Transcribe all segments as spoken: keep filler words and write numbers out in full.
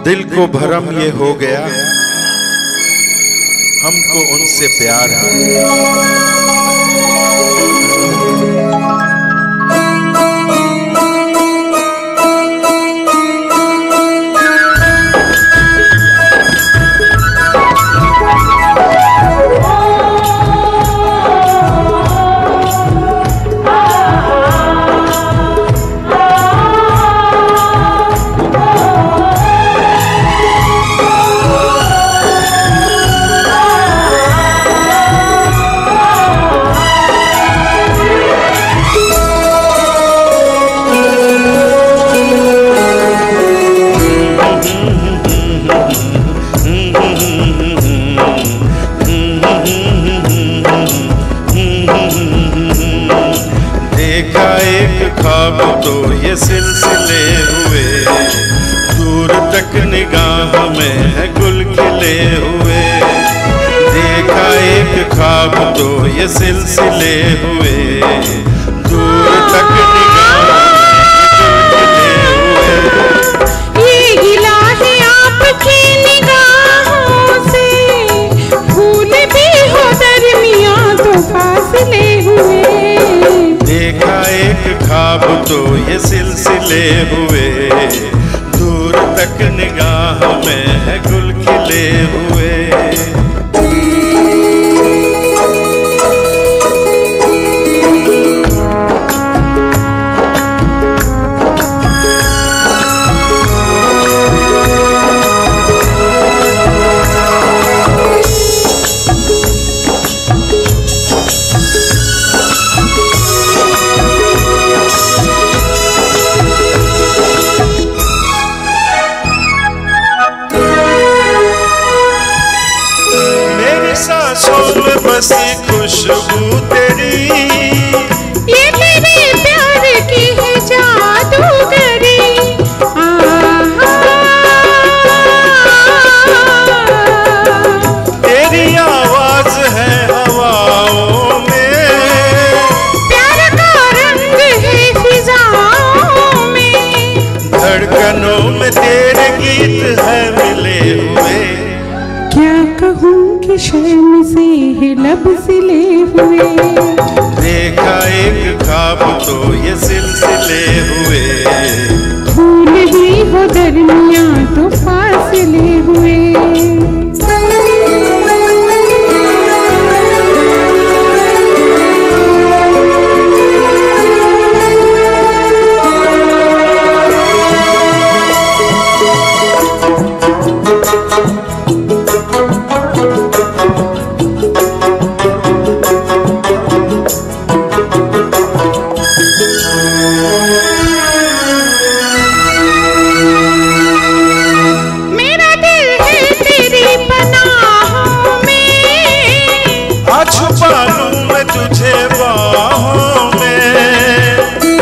दिल को भरम ये हो गया, हमको उनसे प्यार है। ख्वाब तो ये सिलसिले हुए, दूर तक निगाह में है गुल खिले हुए। देखा एक ख्वाब तो ये सिलसिले हुए, दूर तक निगाह में गुल खिले हुए। ये गिला है आपकी निगाहों से, फूल भी हो दरमियां तो फासले हुए। देखा एक ख्वाब तो ये सिलसिले हुए, दूर तक निगाह में है गुल खिले हुए। सांसों में बसी खुशबू तेरी, ये तेरे प्यार की है जादूगरी। तेरी आवाज है हवाओं में, प्यार का रंग है फिजाओं में। धड़कनों में तेरे गीत है मिले हुए। क्या कहूँ कि शर्म से है लब सिले हुए। देखा एक ख्वाब तो ये सिलसिले हुए, फूल भी हो दरमियां तो फासले हुए। छुपा लूं मैं तुझे बाहों में,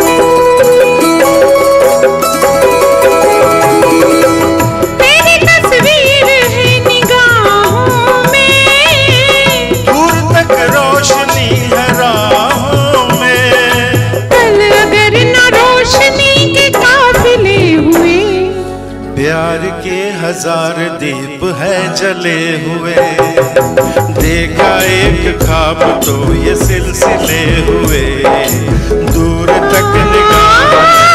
तेरी तस्वीर है निगाहों में। दूर तक रोशनी है राहों में। कल अगर न रोशनी के काफिले हुए, प्यार के हजार दीप है जले हुए। देखा एक ख्वाब तो ये सिलसिले हुए, दूर तक निगाह